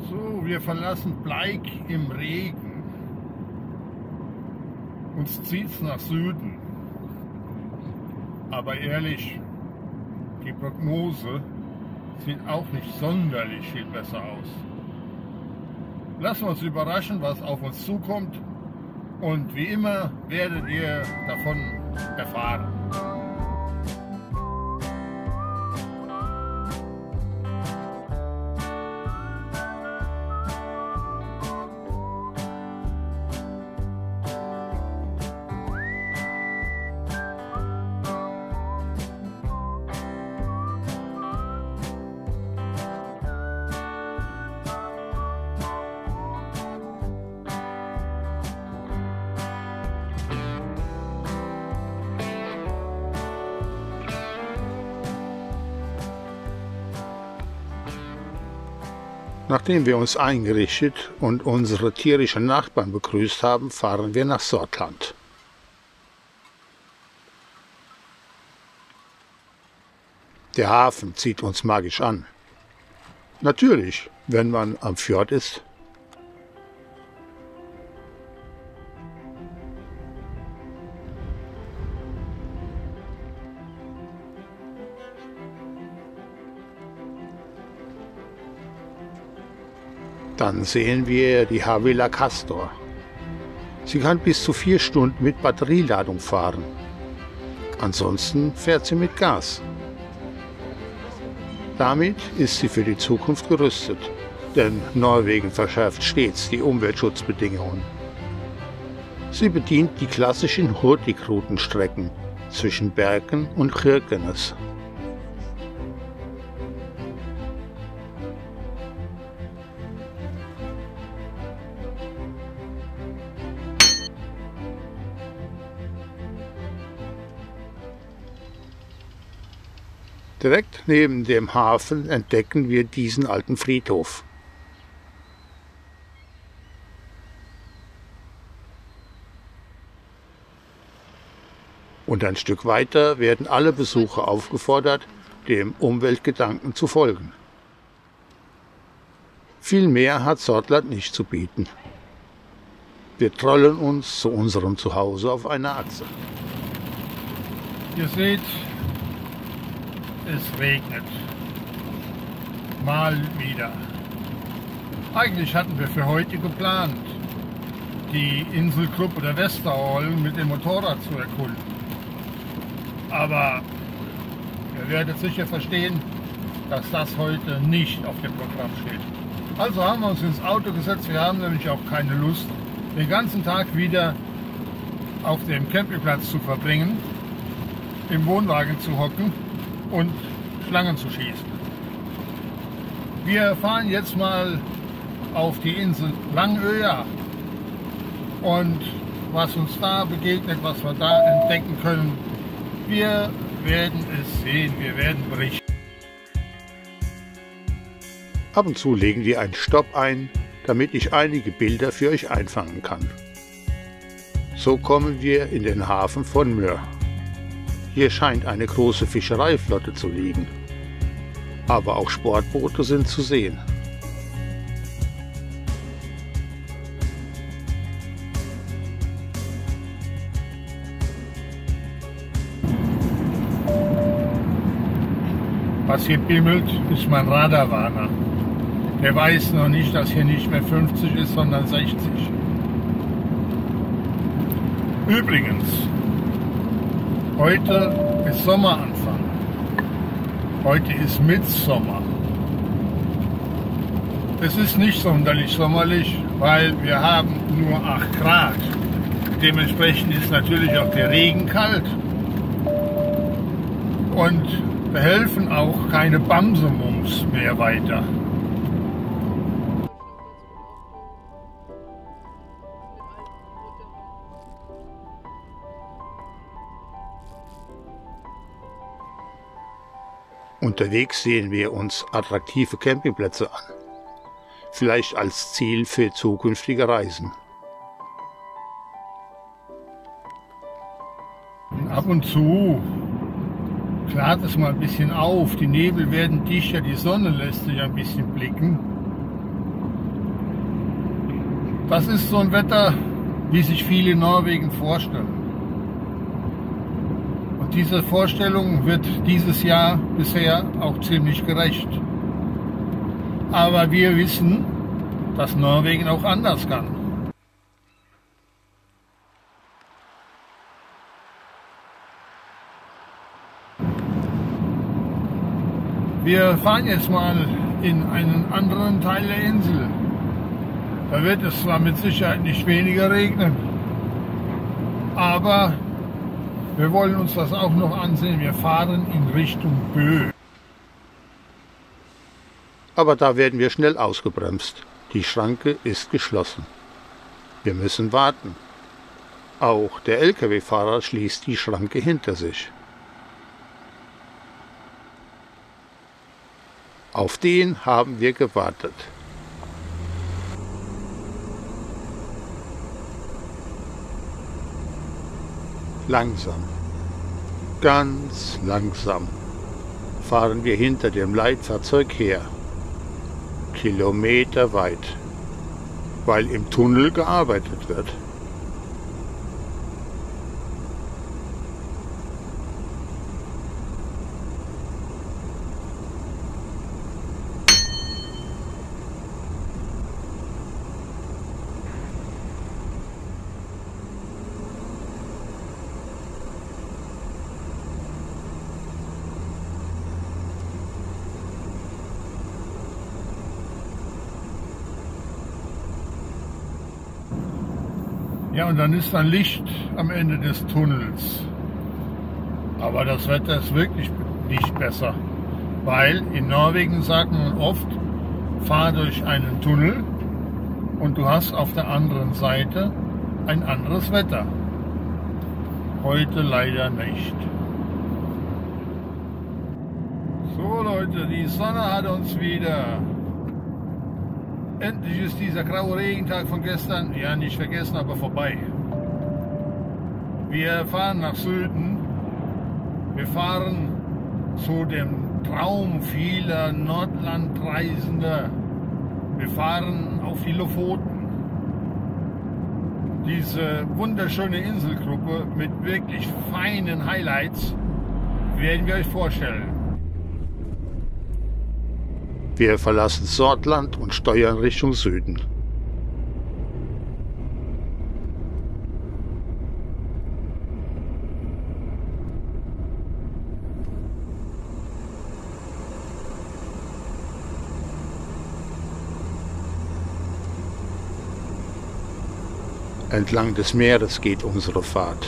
So, wir verlassen Bleik im Regen. Uns zieht's nach Süden. Aber ehrlich, die Prognose sieht auch nicht sonderlich viel besser aus. Lassen wir uns überraschen, was auf uns zukommt. Und wie immer werdet ihr davon erfahren. Nachdem wir uns eingerichtet und unsere tierischen Nachbarn begrüßt haben, fahren wir nach Sortland. Der Hafen zieht uns magisch an. Natürlich, wenn man am Fjord ist. Dann sehen wir die Havila Castor. Sie kann bis zu 4 Stunden mit Batterieladung fahren. Ansonsten fährt sie mit Gas. Damit ist sie für die Zukunft gerüstet, denn Norwegen verschärft stets die Umweltschutzbedingungen. Sie bedient die klassischen Hurtigruten-Strecken zwischen Bergen und Kirkenes. Direkt neben dem Hafen entdecken wir diesen alten Friedhof. Und ein Stück weiter werden alle Besucher aufgefordert, dem Umweltgedanken zu folgen. Viel mehr hat Sortland nicht zu bieten. Wir trollen uns zu unserem Zuhause auf einer Achse. Ihr seht, es regnet. Mal wieder. Eigentlich hatten wir für heute geplant, die Inselgruppe der Westerholm mit dem Motorrad zu erkunden. Aber ihr werdet sicher verstehen, dass das heute nicht auf dem Programm steht. Also haben wir uns ins Auto gesetzt. Wir haben nämlich auch keine Lust, den ganzen Tag wieder auf dem Campingplatz zu verbringen, im Wohnwagen zu hocken und Schlangen zu schießen. Wir fahren jetzt mal auf die Insel Langøya und was uns da begegnet, was wir da entdecken können, wir werden es sehen, wir werden berichten. Ab und zu legen wir einen Stopp ein, damit ich einige Bilder für euch einfangen kann. So kommen wir in den Hafen von Mør. Hier scheint eine große Fischereiflotte zu liegen, aber auch Sportboote sind zu sehen. Was hier bimmelt, ist mein Radarwarner. Der weiß noch nicht, dass hier nicht mehr 50 ist, sondern 60. Übrigens, heute ist Sommeranfang. Heute ist Mitsommer. Es ist nicht sonderlich sommerlich, weil wir haben nur 8 Grad. Dementsprechend ist natürlich auch der Regen kalt. Und da helfen auch keine Bamsemums mehr weiter. Unterwegs sehen wir uns attraktive Campingplätze an, vielleicht als Ziel für zukünftige Reisen. Ab und zu klart es mal ein bisschen auf, die Nebel werden dichter, die Sonne lässt sich ein bisschen blicken. Das ist so ein Wetter, wie sich viele in Norwegen vorstellen. Und diese Vorstellung wird dieses Jahr bisher auch ziemlich gerecht. Aber wir wissen, dass Norwegen auch anders kann. Wir fahren jetzt mal in einen anderen Teil der Insel. Da wird es zwar mit Sicherheit nicht weniger regnen, aber wir wollen uns das auch noch ansehen. Wir fahren in Richtung Bø. Aber da werden wir schnell ausgebremst. Die Schranke ist geschlossen. Wir müssen warten. Auch der Lkw-Fahrer schließt die Schranke hinter sich. Auf den haben wir gewartet. Langsam, ganz langsam fahren wir hinter dem Leitfahrzeug her, kilometerweit, weil im Tunnel gearbeitet wird. Ja, und dann ist ein Licht am Ende des Tunnels. Aber das Wetter ist wirklich nicht besser, weil in Norwegen sagt man oft, fahr durch einen Tunnel und du hast auf der anderen Seite ein anderes Wetter. Heute leider nicht. So Leute, die Sonne hat uns wieder. Endlich ist dieser graue Regentag von gestern, ja nicht vergessen, aber vorbei. Wir fahren nach Süden. Wir fahren zu dem Traum vieler Nordlandreisender. Wir fahren auf die Lofoten. Diese wunderschöne Inselgruppe mit wirklich feinen Highlights werden wir euch vorstellen. Wir verlassen Sortland und steuern Richtung Süden. Entlang des Meeres geht unsere Fahrt.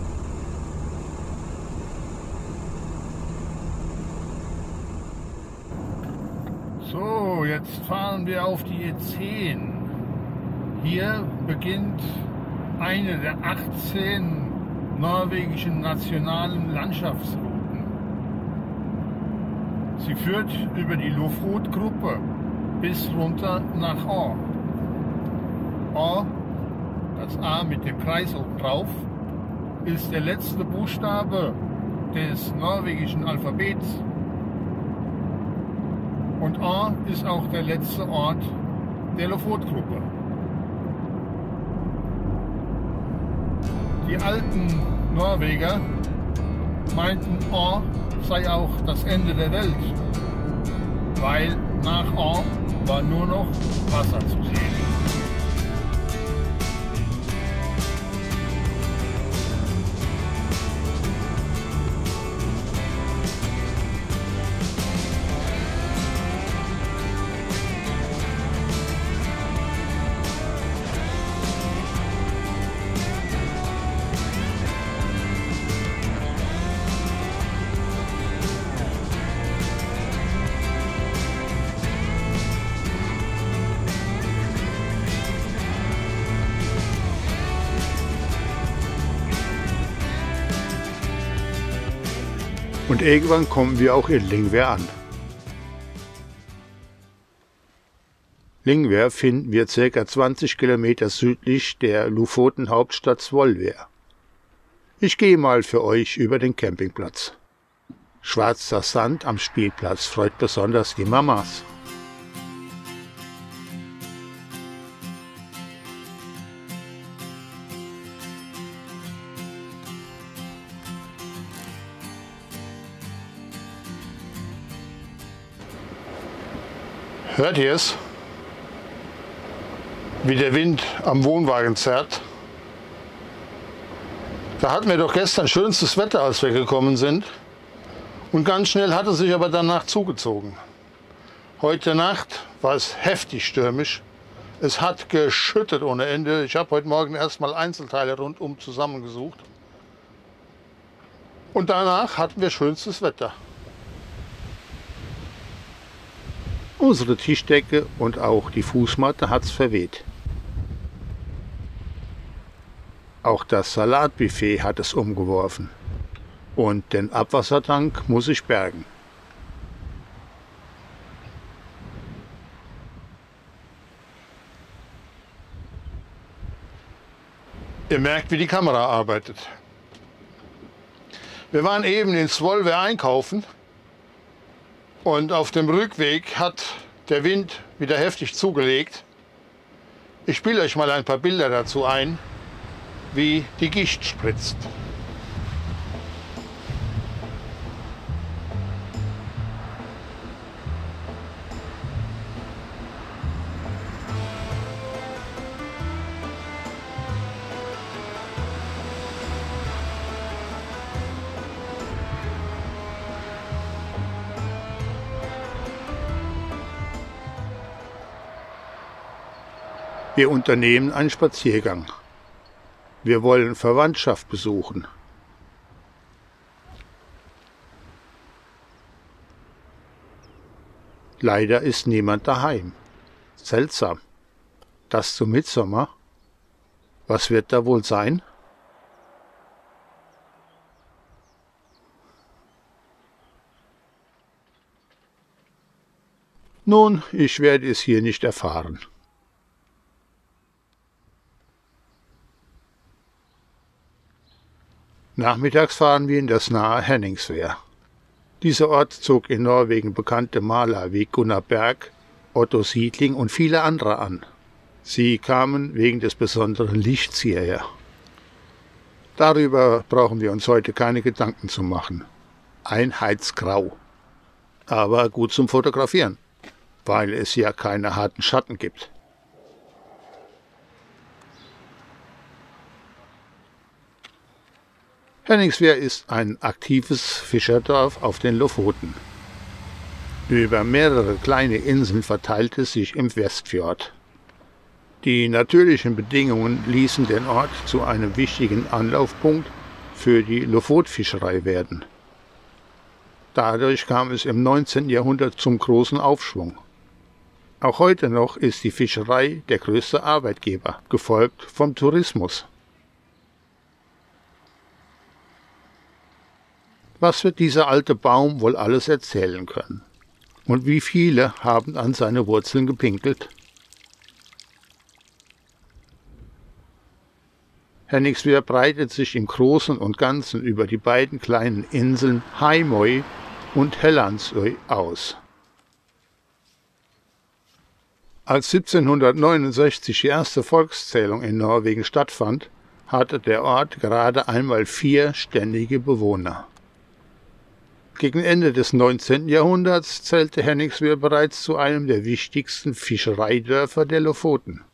So, jetzt fahren wir auf die E10. Hier beginnt eine der 18 norwegischen nationalen Landschaftsrouten. Sie führt über die Lofotgruppe bis runter nach Å. Å, das A mit dem Kreis oben drauf, ist der letzte Buchstabe des norwegischen Alphabets. Und Å ist auch der letzte Ort der Lofotgruppe. Die alten Norweger meinten, Å sei auch das Ende der Welt, weil nach Å war nur noch Wasser zu sehen. Und irgendwann kommen wir auch in Lyngver an. Lyngver finden wir ca. 20 Kilometer südlich der Lofoten-Hauptstadt Svolvær. Ich gehe mal für euch über den Campingplatz. Schwarzer Sand am Spielplatz freut besonders die Mamas. Hört ihr es? Wie der Wind am Wohnwagen zerrt. Da hatten wir doch gestern schönstes Wetter, als wir gekommen sind. Und ganz schnell hat es sich aber danach zugezogen. Heute Nacht war es heftig stürmisch. Es hat geschüttet ohne Ende. Ich habe heute Morgen erstmal Einzelteile rundum zusammengesucht. Und danach hatten wir schönstes Wetter. Unsere Tischdecke und auch die Fußmatte hat's verweht. Auch das Salatbuffet hat es umgeworfen. Und den Abwassertank muss ich bergen. Ihr merkt, wie die Kamera arbeitet. Wir waren eben in Zwolle einkaufen und auf dem Rückweg hat der Wind wieder heftig zugelegt. Ich spiele euch mal ein paar Bilder dazu ein, wie die Gischt spritzt. Wir unternehmen einen Spaziergang. Wir wollen Verwandtschaft besuchen. Leider ist niemand daheim. Seltsam. Das zum Mitsommer? Was wird da wohl sein? Nun, ich werde es hier nicht erfahren. Nachmittags fahren wir in das nahe Henningsvær. Dieser Ort zog in Norwegen bekannte Maler wie Gunnar Berg, Otto Siedling und viele andere an. Sie kamen wegen des besonderen Lichts hierher. Darüber brauchen wir uns heute keine Gedanken zu machen. Einheitsgrau. Aber gut zum Fotografieren, weil es ja keine harten Schatten gibt. Henningsvær ist ein aktives Fischerdorf auf den Lofoten. Über mehrere kleine Inseln verteilt es sich im Westfjord. Die natürlichen Bedingungen ließen den Ort zu einem wichtigen Anlaufpunkt für die Lofotfischerei werden. Dadurch kam es im 19. Jahrhundert zum großen Aufschwung. Auch heute noch ist die Fischerei der größte Arbeitgeber, gefolgt vom Tourismus. Was wird dieser alte Baum wohl alles erzählen können? Und wie viele haben an seine Wurzeln gepinkelt? Henningsvær breitet sich im Großen und Ganzen über die beiden kleinen Inseln Heimaey und Hellandsøy aus. Als 1769 die erste Volkszählung in Norwegen stattfand, hatte der Ort gerade einmal 4 ständige Bewohner. Gegen Ende des 19. Jahrhunderts zählte Henningsvær bereits zu einem der wichtigsten Fischereidörfer der Lofoten.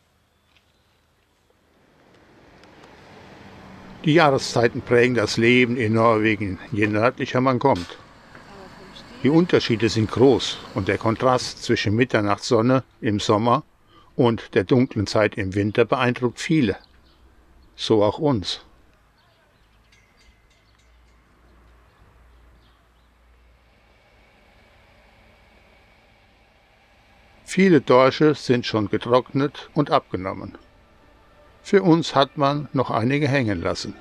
Die Jahreszeiten prägen das Leben in Norwegen, je nördlicher man kommt. Die Unterschiede sind groß und der Kontrast zwischen Mitternachtssonne im Sommer und der dunklen Zeit im Winter beeindruckt viele. So auch uns. Viele Dorsche sind schon getrocknet und abgenommen. Für uns hat man noch einige hängen lassen.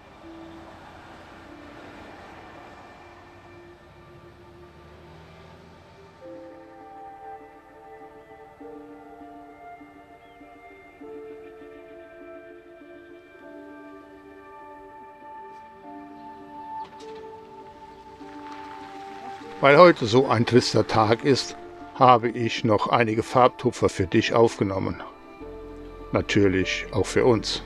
Weil heute so ein trister Tag ist, habe ich noch einige Farbtupfer für dich aufgenommen. Natürlich auch für uns.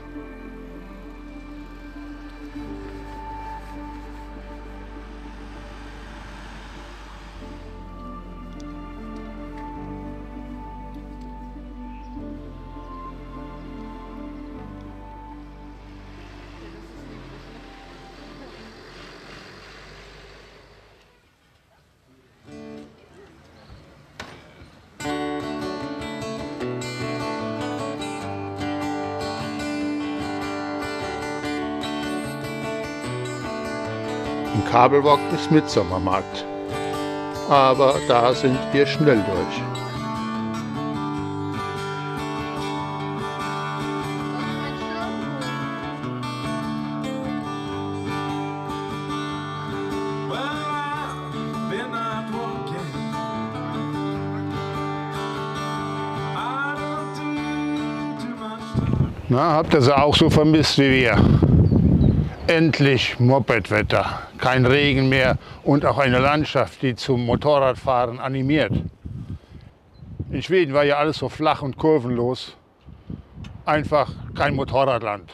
Kabelwag ist Mitsommermarkt. Aber da sind wir schnell durch. Na, habt ihr sie auch so vermisst wie wir? Endlich Mopedwetter, kein Regen mehr und auch eine Landschaft, die zum Motorradfahren animiert. In Schweden war ja alles so flach und kurvenlos, einfach kein Motorradland.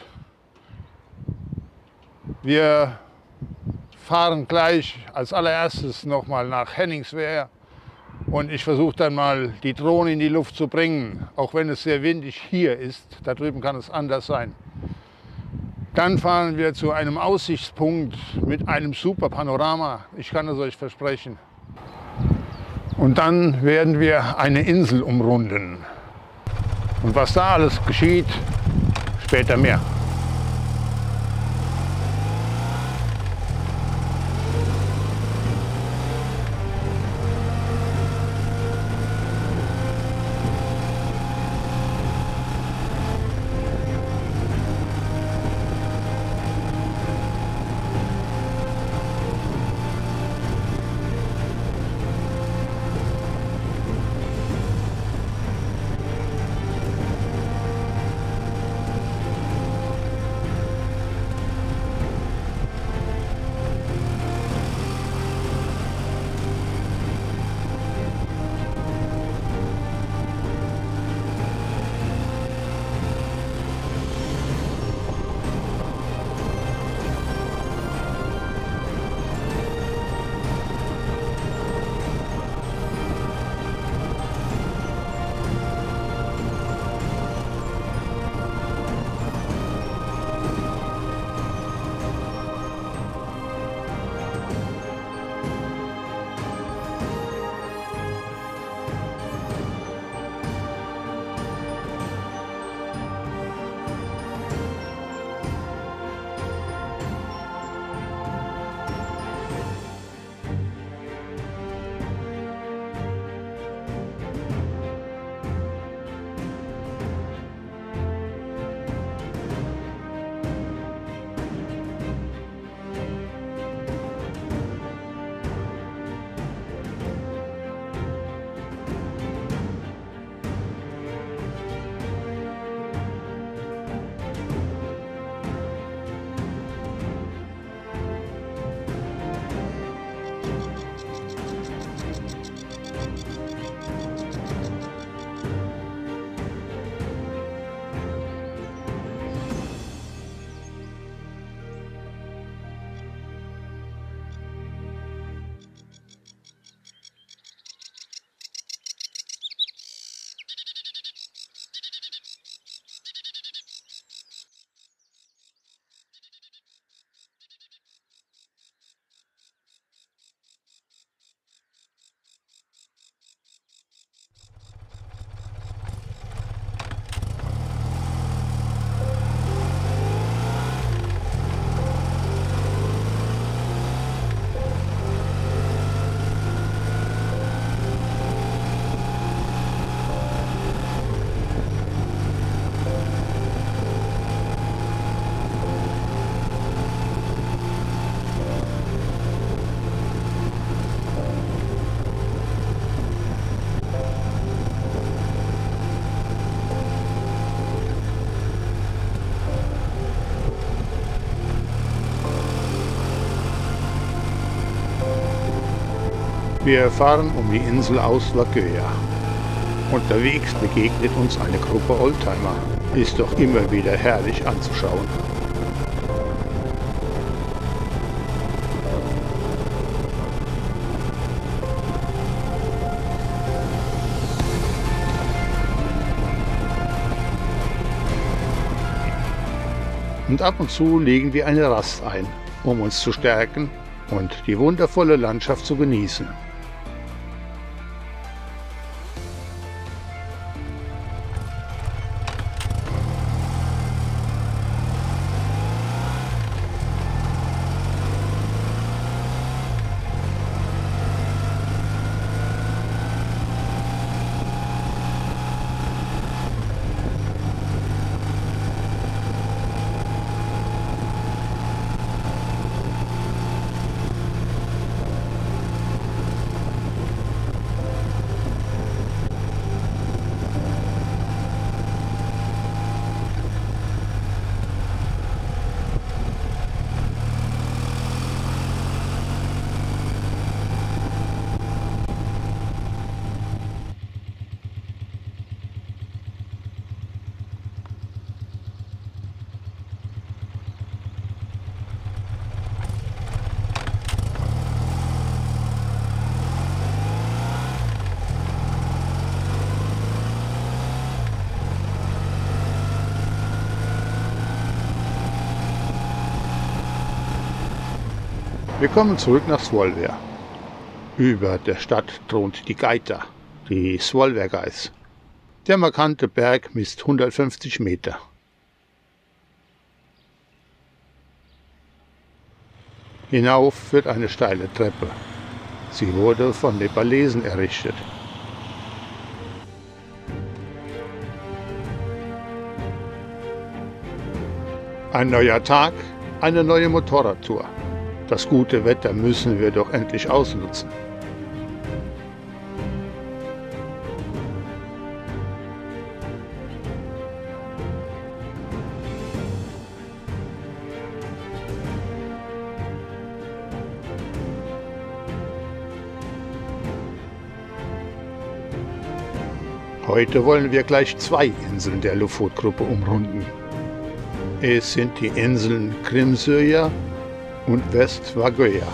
Wir fahren gleich als allererstes nochmal nach Henningsvær und ich versuche dann mal die Drohne in die Luft zu bringen, auch wenn es sehr windig hier ist, da drüben kann es anders sein. Dann fahren wir zu einem Aussichtspunkt mit einem super Panorama, ich kann es euch versprechen. Und dann werden wir eine Insel umrunden. Und was da alles geschieht, später mehr. Wir fahren um die Insel aus Vakøya. Unterwegs begegnet uns eine Gruppe Oldtimer. Ist doch immer wieder herrlich anzuschauen. Und ab und zu legen wir eine Rast ein, um uns zu stärken und die wundervolle Landschaft zu genießen. Wir kommen zurück nach Svolvær. Über der Stadt thront die Geita, die Svolværgeiß. Der markante Berg misst 150 Meter. Hinauf führt eine steile Treppe. Sie wurde von Nepalesen errichtet. Ein neuer Tag, eine neue Motorradtour. Das gute Wetter müssen wir doch endlich ausnutzen. Heute wollen wir gleich 2 Inseln der Lofotgruppe umrunden. Es sind die Inseln Grimsøya und Vestvågøya.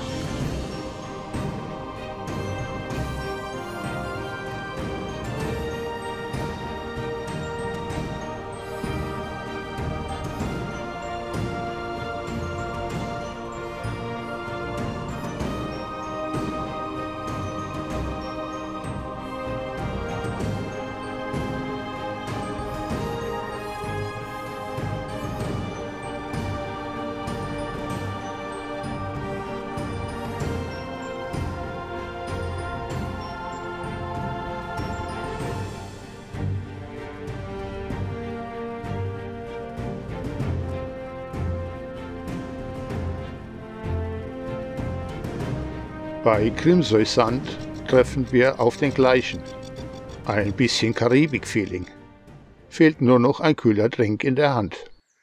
Bei Grimsøysand treffen wir auf den gleichen. Ein bisschen Karibik-Feeling. Fehlt nur noch ein kühler Drink in der Hand.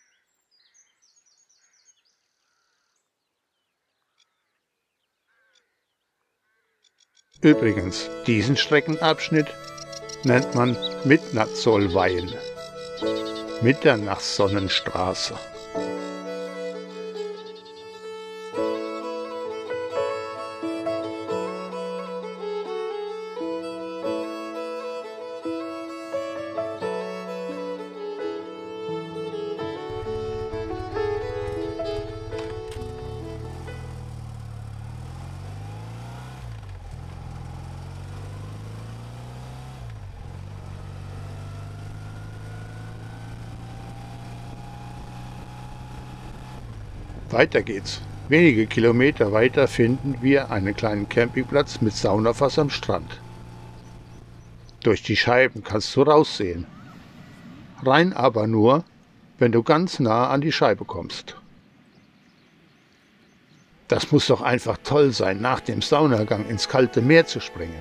Übrigens, diesen Streckenabschnitt nennt man Midnattssolveien, Mitternachtssonnenstraße. Weiter geht's. Wenige Kilometer weiter finden wir einen kleinen Campingplatz mit Saunafass am Strand. Durch die Scheiben kannst du raussehen. Rein aber nur, wenn du ganz nah an die Scheibe kommst. Das muss doch einfach toll sein, nach dem Saunagang ins kalte Meer zu springen.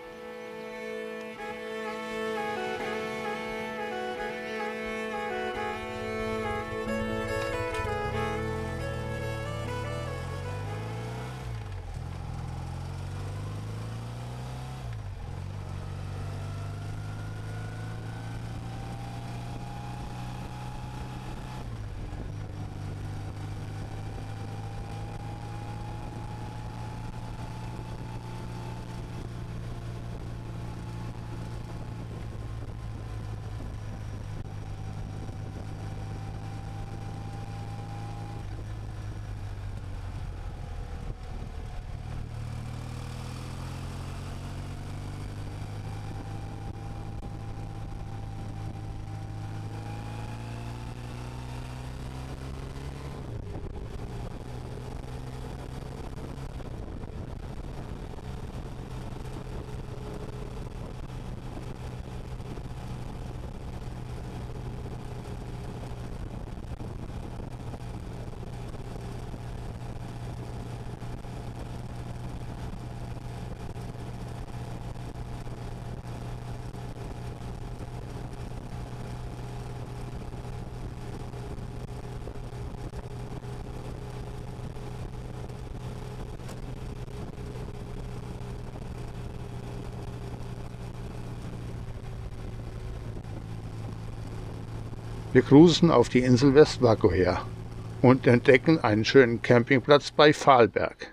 Wir cruisen auf die Insel Vestvågøya und entdecken einen schönen Campingplatz bei Falberg.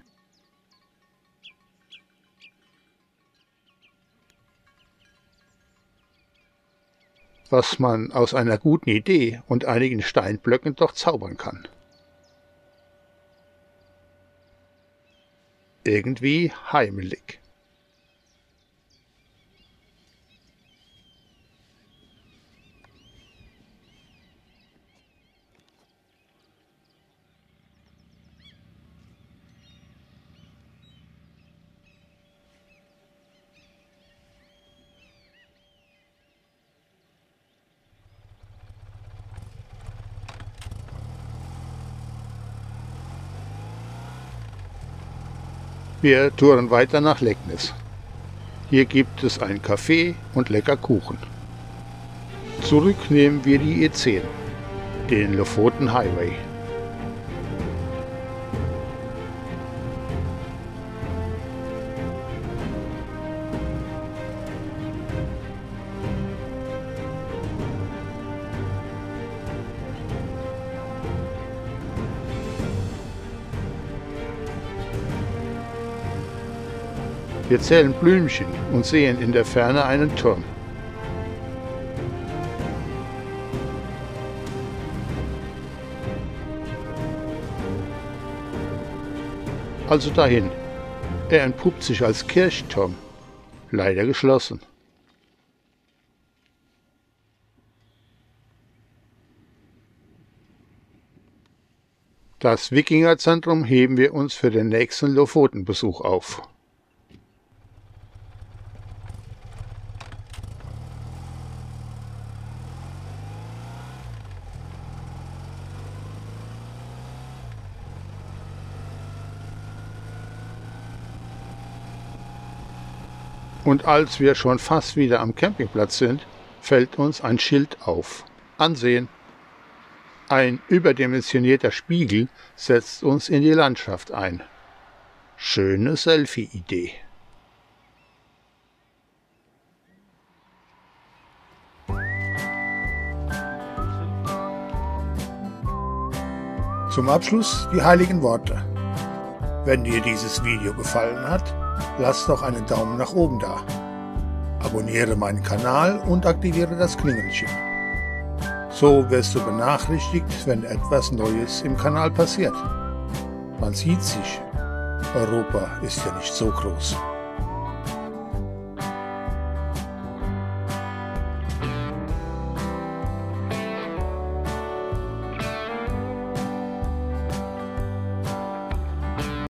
Was man aus einer guten Idee und einigen Steinblöcken doch zaubern kann. irgendwie heimelig. Wir touren weiter nach Leknes. Hier gibt es ein Café und lecker Kuchen. Zurück nehmen wir die E10, den Lofoten Highway. Wir zählen Blümchen und sehen in der Ferne einen Turm. Also dahin. Er entpuppt sich als Kirchturm. Leider geschlossen. Das Wikingerzentrum heben wir uns für den nächsten Lofotenbesuch auf. Und als wir schon fast wieder am Campingplatz sind, fällt uns ein Schild auf. Ansehen. Ein überdimensionierter Spiegel setzt uns in die Landschaft ein. Schöne Selfie-Idee. Zum Abschluss die heiligen Worte. Wenn dir dieses Video gefallen hat, lass doch einen Daumen nach oben da. Abonniere meinen Kanal und aktiviere das Klingelchen. So wirst du benachrichtigt, wenn etwas Neues im Kanal passiert. Man sieht sich. Europa ist ja nicht so groß.